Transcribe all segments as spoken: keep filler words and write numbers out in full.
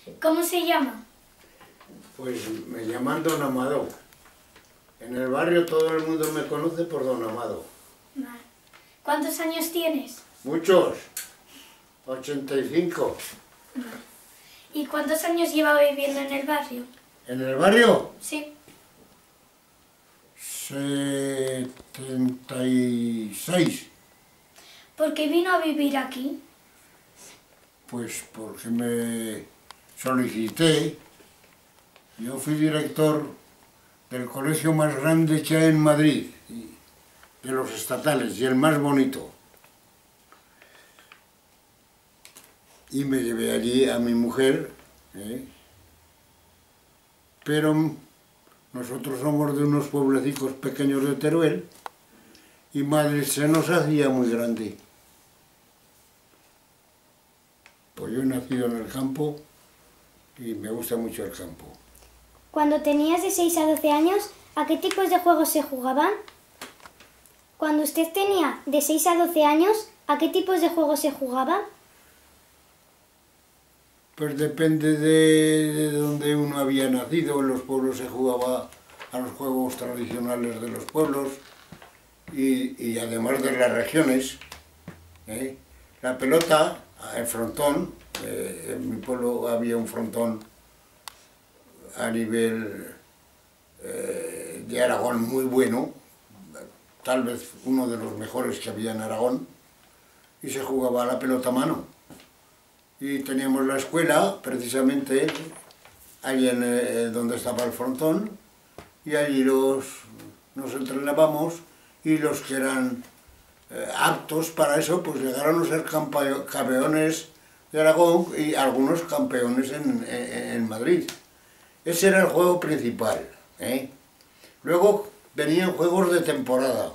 ¿Cómo se llama? Pues me llaman Don Amado. En el barrio todo el mundo me conoce por Don Amado. Vale. ¿Cuántos años tienes? Muchos. ochenta y cinco. Vale. ¿Y cuántos años lleva viviendo en el barrio? ¿En el barrio? Sí. setenta y seis. ¿Por qué vino a vivir aquí? Pues porque me solicité. Yo fui director del colegio más grande que hay en Madrid, de los estatales, y el más bonito. Y me llevé allí a mi mujer, ¿eh? Pero nosotros somos de unos pueblecitos pequeños de Teruel, y Madrid se nos hacía muy grande. Pues yo he nacido en el campo y me gusta mucho el campo. Cuando tenías de seis a doce años, ¿a qué tipos de juegos se jugaban? Cuando usted tenía de seis a doce años, ¿a qué tipos de juegos se jugaban? Pues depende de, de donde uno había nacido. En los pueblos se jugaba a los juegos tradicionales de los pueblos y, y además de las regiones, ¿eh? La pelota, el frontón, eh, en mi pueblo había un frontón a nivel eh, de Aragón muy bueno, tal vez uno de los mejores que había en Aragón, y se jugaba a la pelota a mano. Y teníamos la escuela, precisamente, ahí en eh, donde estaba el frontón, y allí los, nos entrenábamos, y los que eran eh, aptos para eso, pues llegaron a ser campeones de Aragón y algunos campeones en, en, en Madrid. Ese era el juego principal, ¿eh? Luego venían juegos de temporada.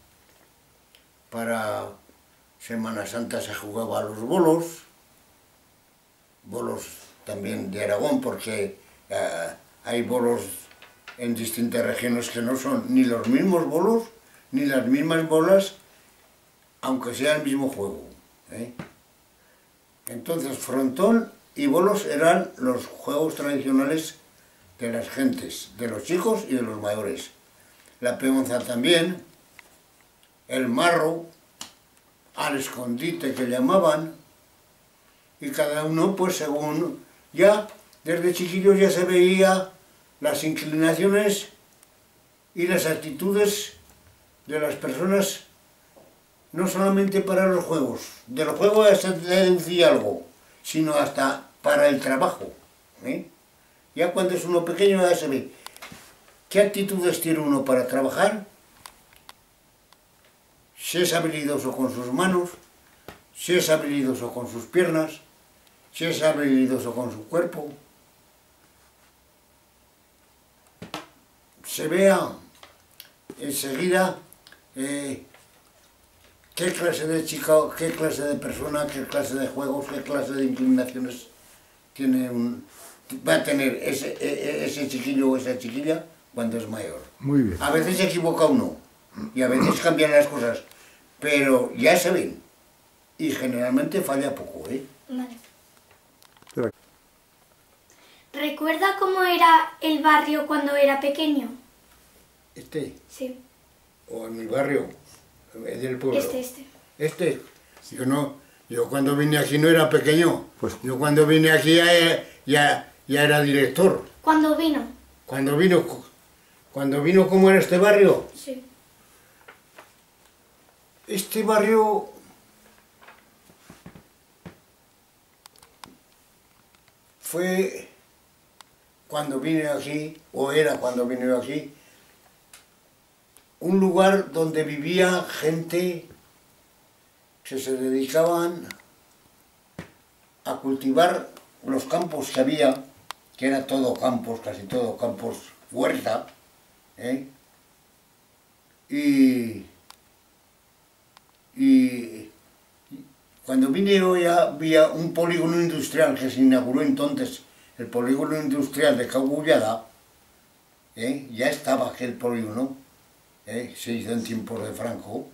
Para Semana Santa se jugaba a los bolos, bolos también de Aragón, porque eh, hay bolos en distintas regiones que no son ni los mismos bolos, ni las mismas bolas, aunque sea el mismo juego, ¿eh? Entonces, frontón y bolos eran los juegos tradicionales de las gentes, de los chicos y de los mayores. La peonza también, el marro, al escondite que llamaban, y cada uno, pues según, ya desde chiquillos ya se veía las inclinaciones y las actitudes de las personas, no solamente para los juegos, de los juegos se deducía algo, sino hasta para el trabajo, ¿eh? Ya cuando es uno pequeño ya se ve qué actitudes tiene uno para trabajar, si es habilidoso con sus manos, si es habilidoso con sus piernas, si es habilidoso con su cuerpo. Se vea enseguida eh, qué clase de chica, qué clase de persona, qué clase de juegos, qué clase de inclinaciones tiene un, va a tener ese, ese chiquillo o esa chiquilla cuando es mayor. Muy bien. A veces se equivoca uno y a veces cambian las cosas, pero ya se ven y generalmente falla poco, ¿eh? Vale. ¿Recuerda cómo era el barrio cuando era pequeño? Este, Sí. o en mi barrio, del pueblo. Este, este. Este, yo no, yo cuando vine aquí no era pequeño, Pues- yo cuando vine aquí ya, ya, ya era director. ¿Cuándo vino? Cuando vino, cuando vino, ¿cómo era este barrio? Sí. Este barrio fue cuando vine aquí, o era cuando vine aquí, un lugar donde vivía gente que se dedicaban a cultivar los campos que había, que era todo campos, casi todo campos, huerta, ¿eh? y, y cuando vine yo ya había un polígono industrial que se inauguró entonces, el polígono industrial de Cabullada, ¿eh? Ya estaba aquel polígono, ¿eh? Se hizo en tiempos de Franco.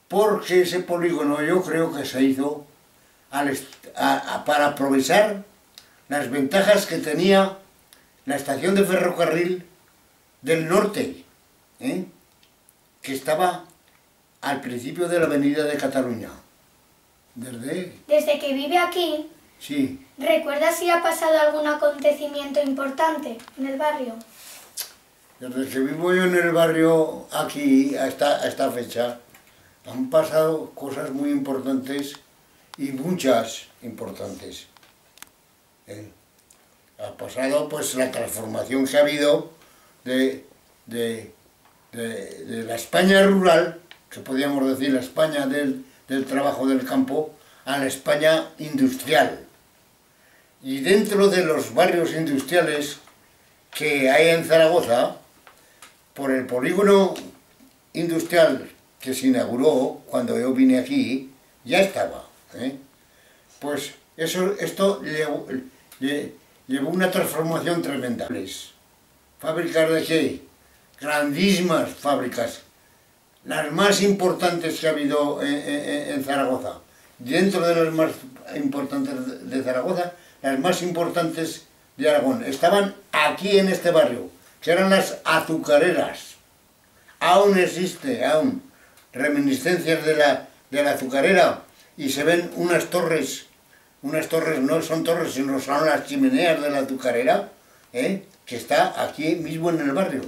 porque ese polígono yo creo que se hizo al a, a, para aprovechar las ventajas que tenía la estación de ferrocarril del norte, ¿eh? que estaba al principio de la avenida de Cataluña. Desde... Desde que vive aquí, Sí. ¿recuerda si ha pasado algún acontecimiento importante en el barrio? Desde que vivo yo en el barrio, aquí, a esta, a esta fecha, han pasado cosas muy importantes y muchas importantes. ¿Eh? Ha pasado pues la transformación que ha habido de, de, de, de la España rural, que podríamos decir la España del, del trabajo del campo, a la España industrial. Y dentro de los barrios industriales que hay en Zaragoza, por el polígono industrial que se inauguró cuando yo vine aquí, ya estaba. ¿eh? Pues eso, esto llevó, llevó una transformación tremenda. ¿Fábricas de qué? Grandísimas fábricas, las más importantes que ha habido en, en, en Zaragoza. Dentro de las más importantes de Zaragoza, las más importantes de Aragón, estaban aquí en este barrio, que eran las azucareras. Aún existe, aún, reminiscencias de la, de la azucarera, y se ven unas torres, unas torres, no son torres, sino son las chimeneas de la azucarera, ¿eh? que está aquí mismo en el barrio.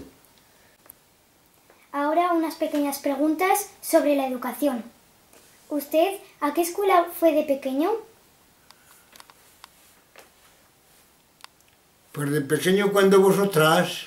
Ahora unas pequeñas preguntas sobre la educación. ¿Usted a qué escuela fue de pequeño? Pues de pequeño, cuando vosotras,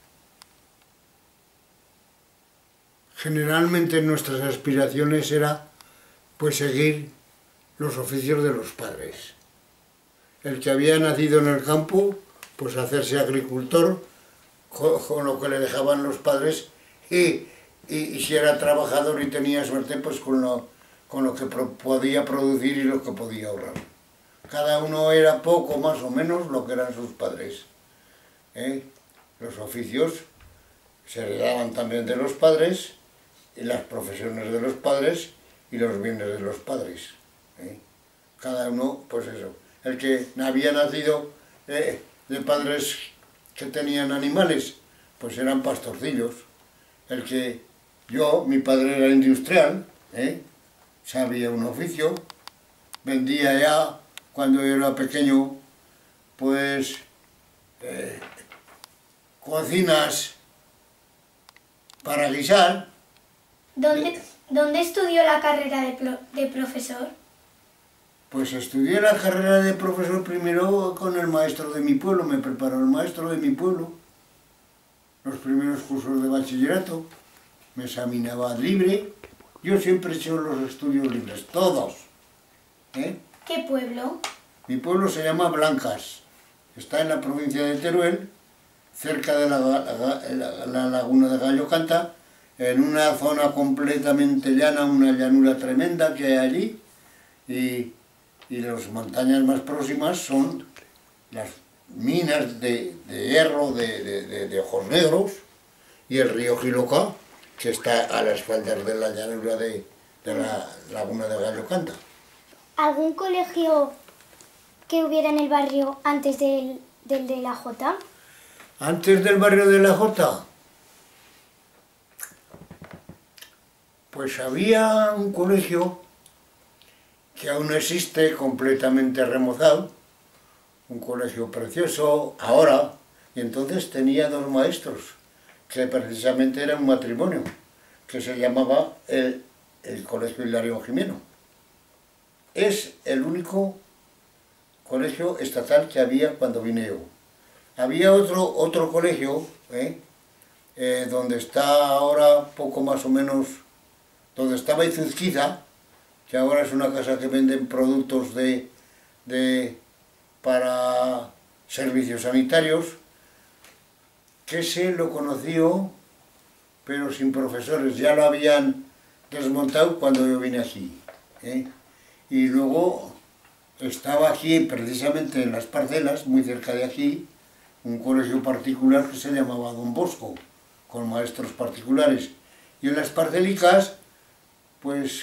generalmente nuestras aspiraciones era pues seguir los oficios de los padres. El que había nacido en el campo, pues hacerse agricultor, con, con lo que le dejaban los padres, y, y, y si era trabajador y tenía suerte, pues con lo, con lo que pro, podía producir y lo que podía ahorrar. Cada uno era poco más o menos lo que eran sus padres. ¿eh? Los oficios se heredaban también de los padres, y las profesiones de los padres y los bienes de los padres. ¿eh? Cada uno, pues eso. El que había nacido eh, de padres que tenían animales, pues eran pastorcillos. El que yo, mi padre era industrial, ¿eh? sabía un oficio, vendía ya, cuando yo era pequeño, pues eh, cocinas para guisar. ¿Dónde, ¿Dónde estudió la carrera de, pro, de profesor? Pues estudié la carrera de profesor primero con el maestro de mi pueblo, me preparó el maestro de mi pueblo. Los primeros cursos de bachillerato, me examinaba libre. Yo siempre he hecho los estudios libres, todos. ¿eh? ¿Qué pueblo? Mi pueblo se llama Blancas, está en la provincia de Teruel, cerca de la, la, la, la laguna de Gallo Canta, en una zona completamente llana, una llanura tremenda que hay allí, y, y las montañas más próximas son las minas de, de hierro de, de, de, de ojos negros, y el río Giloca, que está a las faldas de la llanura de, de la laguna de Gallo Canta. ¿Algún colegio que hubiera en el barrio antes del, del de la Jota? Antes del barrio de la Jota, pues había un colegio que aún existe, completamente remozado, un colegio precioso ahora, y entonces tenía dos maestros, que precisamente era un matrimonio, que se llamaba el, el Colegio Hilario Jimeno. Es el único colegio estatal que había cuando vine yo. Había otro, otro colegio, ¿eh? Eh, donde está ahora poco más o menos, donde estaba Izuzquiza, que ahora es una casa que venden productos de, de, para servicios sanitarios, que se lo conoció, pero sin profesores, ya lo habían desmontado cuando yo vine aquí. ¿eh? Y luego estaba aquí, precisamente en las parcelas, muy cerca de aquí, un colegio particular que se llamaba Don Bosco, con maestros particulares. Y en las parcelicas, pues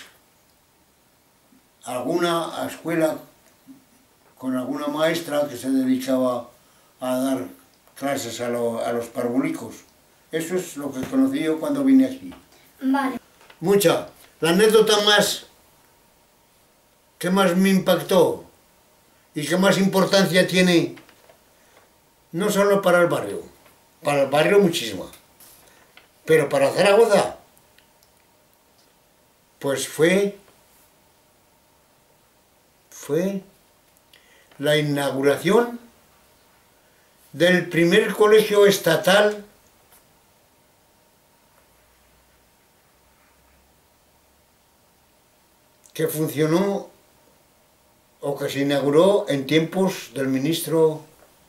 alguna escuela con alguna maestra que se dedicaba a dar clases a, lo, a los parvulicos. Eso es lo que conocí yo cuando vine aquí. Vale. Mucha. La anécdota más que más me impactó y que más importancia tiene, no solo para el barrio, para el barrio muchísima, pero para Zaragoza, pues fue, fue la inauguración del primer colegio estatal que funcionó o que se inauguró en tiempos del ministro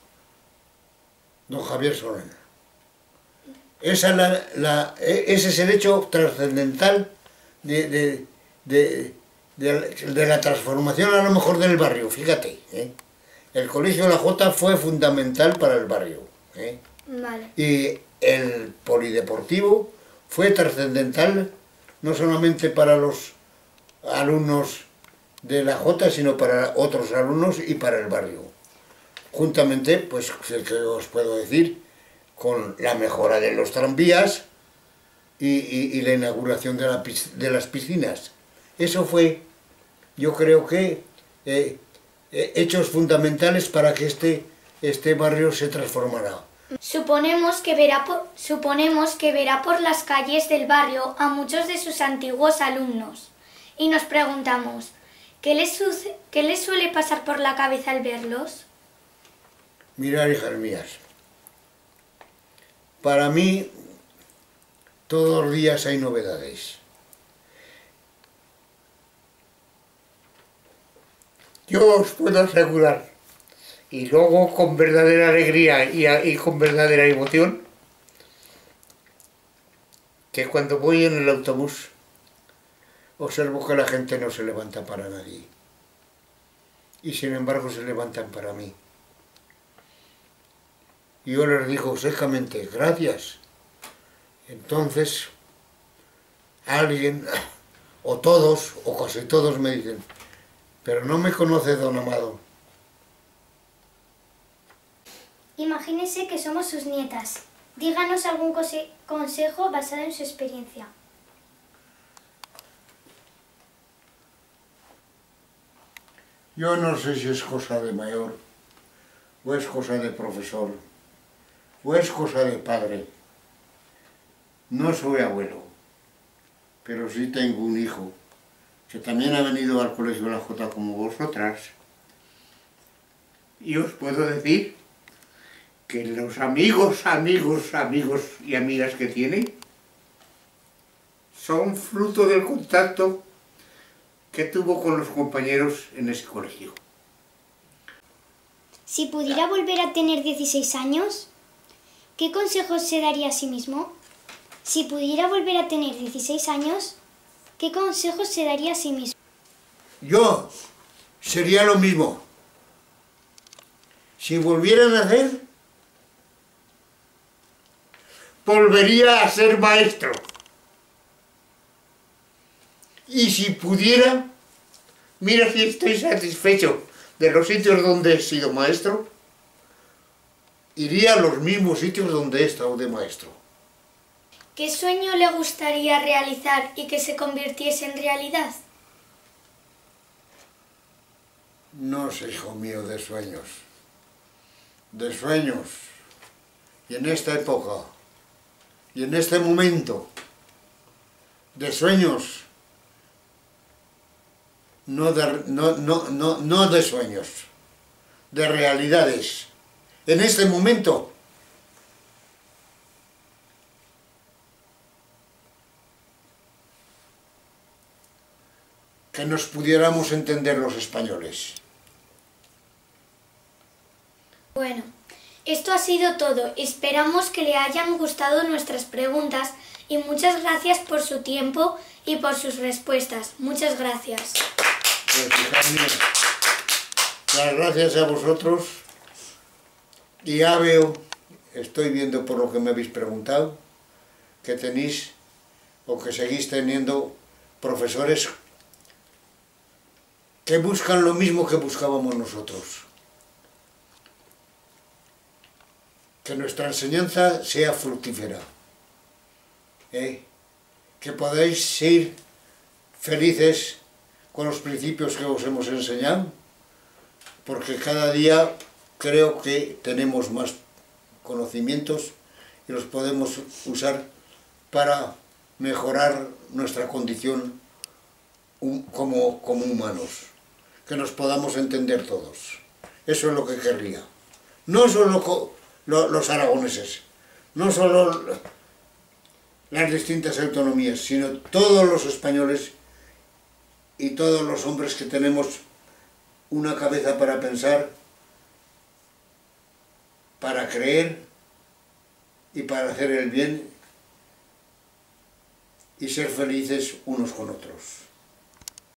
don Javier Solana. Esa la, la, ese es el hecho trascendental de, de, de, de, de la transformación a lo mejor del barrio, fíjate. ¿eh? El Colegio La Jota fue fundamental para el barrio. ¿eh? Vale. Y el polideportivo fue trascendental no solamente para los alumnos de la Jota, sino para otros alumnos y para el barrio. Juntamente, pues, que os puedo decir, con la mejora de los tranvías y, y, y la inauguración de, la, de las piscinas. Eso fue, yo creo que, eh, hechos fundamentales para que este, este barrio se transformara. Suponemos que, verá por, suponemos que verá por las calles del barrio a muchos de sus antiguos alumnos. Y nos preguntamos, ¿qué les, ¿qué les suele pasar por la cabeza al verlos? Mirad, hijas mías, para mí todos los días hay novedades. Yo os puedo asegurar, y luego con verdadera alegría y, y con verdadera emoción, que cuando voy en el autobús observo que la gente no se levanta para nadie. Y sin embargo se levantan para mí. Y yo les digo secamente, gracias. Entonces, alguien, o todos, o casi todos me dicen, pero no me conoce don Amado. Imagínese que somos sus nietas. Díganos algún consejo basado en su experiencia. Yo no sé si es cosa de mayor, o es cosa de profesor, o es cosa de padre. No soy abuelo, pero sí tengo un hijo, que también ha venido al Colegio La Jota como vosotras. Y os puedo decir que los amigos, amigos, amigos y amigas que tiene son fruto del contacto que tuvo con los compañeros en ese colegio. Si pudiera volver a tener dieciséis años, ¿qué consejos se daría a sí mismo? Si pudiera volver a tener dieciséis años, ¿qué consejos se daría a sí mismo? Yo sería lo mismo. Si volviera a nacer, volvería a ser maestro. Y si pudiera, mira si estoy satisfecho de los sitios donde he sido maestro, iría a los mismos sitios donde he estado de maestro. ¿Qué sueño le gustaría realizar y que se convirtiese en realidad? No sé, hijo mío, de sueños. De sueños. Y en esta época, y en este momento, de sueños, no de, no, no, no, no de sueños, de realidades. En este momento, que nos pudiéramos entender los españoles. Bueno, esto ha sido todo. Esperamos que le hayan gustado nuestras preguntas y muchas gracias por su tiempo y por sus respuestas. Muchas gracias. Pues, hijas mías, las gracias a vosotros. Y ya veo, estoy viendo por lo que me habéis preguntado, que tenéis o que seguís teniendo profesores que buscan lo mismo que buscábamos nosotros. Que nuestra enseñanza sea fructífera. ¿eh? Que podáis ser felices con los principios que os hemos enseñado, porque cada día creo que tenemos más conocimientos y los podemos usar para mejorar nuestra condición como, como humanos, que nos podamos entender todos. Eso es lo que querría. No solo los aragoneses, no solo las distintas autonomías, sino todos los españoles y todos los hombres que tenemos una cabeza para pensar, para creer y para hacer el bien y ser felices unos con otros.